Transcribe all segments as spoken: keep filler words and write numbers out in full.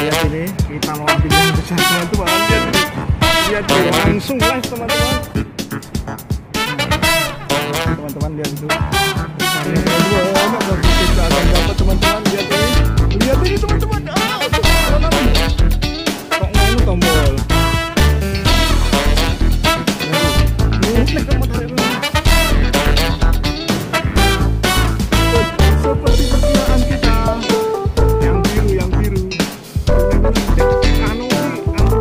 lihat ini, kita mau ambil yang besar teman-teman. Lihat ini, lihat ini, langsung live teman-teman. Teman-teman lihat itu, besarnya teman-teman. Bagi kita akan dapat teman-teman. Lihat ini, lihat ini teman-teman. Ah, kok nganu tombol. Nulis kamu tarik dulu. Seperti perkiraan kita. Yang biru, yang biru. Anu, anu.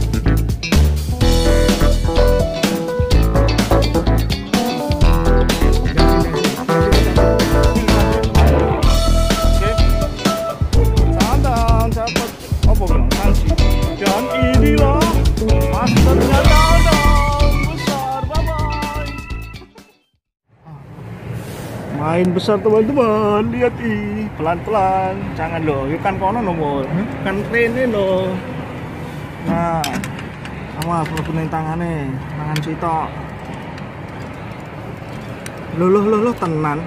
Santan, dapat apa bilang sanksi. Dan inilah masternya Dadang besar. Bye bye. Main besar teman-teman, lihat ih, pelan-pelan, jangan loh, yuk kan kono nomor, kan rene loh. Nah, sama pergunain tangannya, tangan sitok. Loh loh loh loh tenan.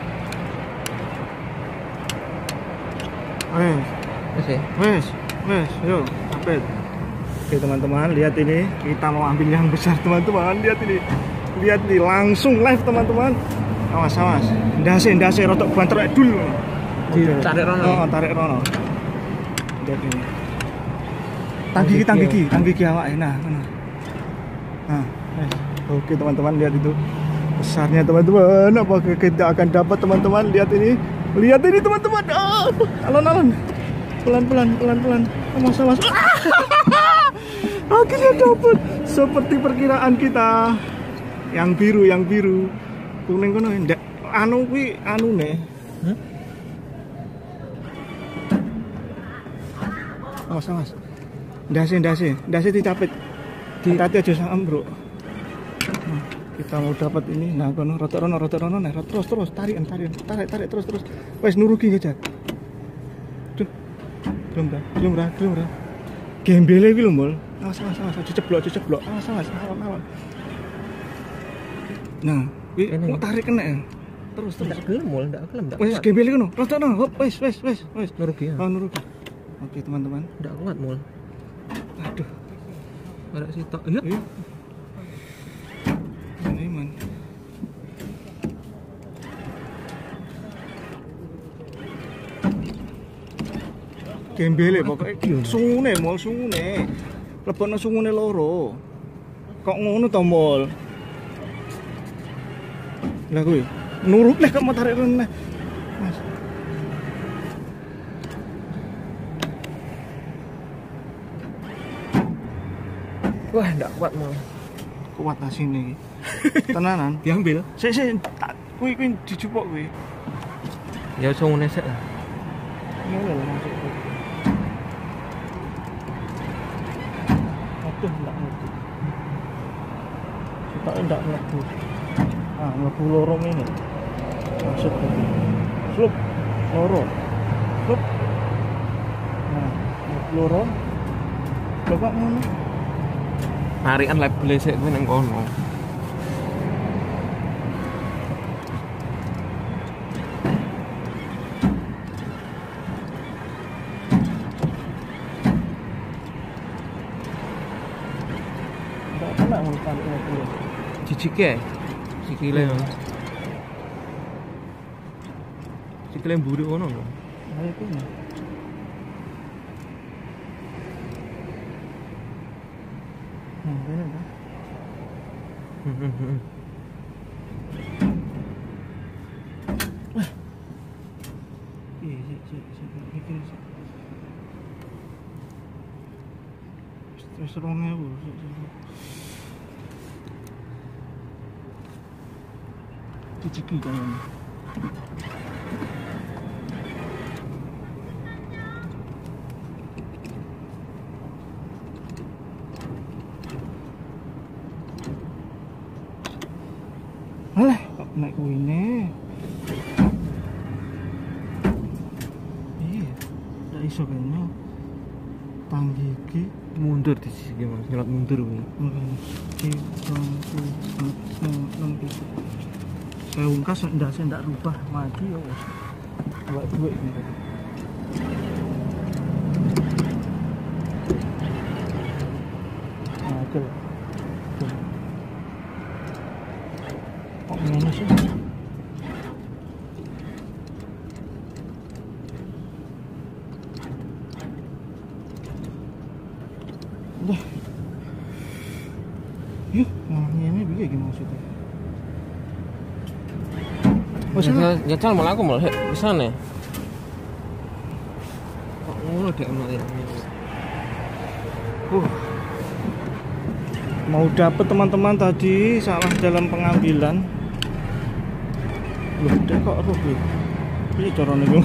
Wes, wes, wes, yuk, apet. Oke teman-teman, lihat ini, kita mau ambil yang besar teman-teman, lihat ini, lihat nih, langsung live teman-teman. Awas, awas. Ndase, ndase rotok banter dul. Tarik rono. Oh, tarik rono. Lihat ini. Tanggiki, tanggiki, tanggiki awake. Nah, nah. Nah, oke teman-teman, lihat itu. Besarnya teman-teman. Apakah kita akan dapat teman-teman? Lihat ini. Lihat ini teman-teman. Ah, alon-alon. Pelan-pelan, pelan-pelan. Awas, awas. Akhirnya dapat seperti perkiraan kita. Yang biru, yang biru. Kuning kono ndak anu kuwi anune. Hah? Awas awas. Ndase ndase, ndase dicapit. Hati-hati aja ambruk. Nah, kita mau dapat ini. Nah, kono rotok rono rotok rono nah terus terus tarik tarik tarik tarik terus terus. Wes nurugi aja. Duh. Belum dah, belum dah, belum dah. Gembele iki lho, Mul. Awas awas awas, diceblok diceblok. Awas awas, awan awan. Nah, wih, mau tarik kena ya? Terus terus. Nggak gelem, mul, nggak gelem, nggak Wes kuat. gembel kono. Rotok no. Hop, wes wes wes wes. Nurugi ya. Oh, nurugi. Oke, teman-teman. Nggak kuat, mul. Aduh. Ada sitok. Iya. Iya. Ini man. Gembele pokoknya sungune mol sungune. Lebokno sungune loro. Kok ngono to, Mol? Lah kuwi nurut leh kok mau tarik rene. Mas. Wah, nggak kuat, mul. Kuat asine iki. Tenanan. Diambil. Sik sik tak kuwi kuwi dijupuk kuwi. Ya sungune sik lah. Ngono lho maksudku. Aduh, ndak ngerti. Kita ndak mlebu. Ah, mlebu loro ini. Maksud iki. Slup loro. Slup. Nah, mlebu loro. Coba ngono. Tarikan label sik kuwi nang kono. Ndak kena ngono tarik ngono. Jijike. Sikile. Sikile mburi ngono lho. Ayo kuwi. Nah, ini kan. Heeh. Wah. Iya, sik sik sik mikir sik. Wis rong ewu. Ciciki kayaknya. Alah, kok naik kuine. Iya, ndak iso kene. Tanggiki Mundur di sini, Mas. Nyelot mundur kuwi. Saya ungkas ndak saya ndak rubah mati ya wis. Buat duit gitu. Dah. Yuk, ngene ini piye iki maksudnya? Wes Ya jajal malah aku malah bisa nih. Kok ngono dek ono ya. Uh. Mau dapet teman-teman tadi salah dalam pengambilan. Loh, dek kok roh lho. Piye carane iku?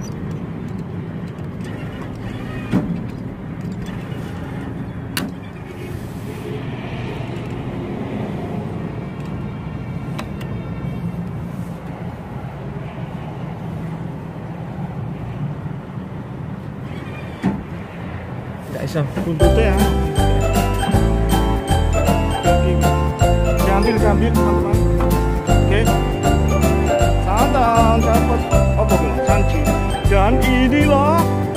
Enggak iso. Buntutnya ya. Diambil, diambil teman-teman. Oke. Santan dapat apa bilang sanci. Dan inilah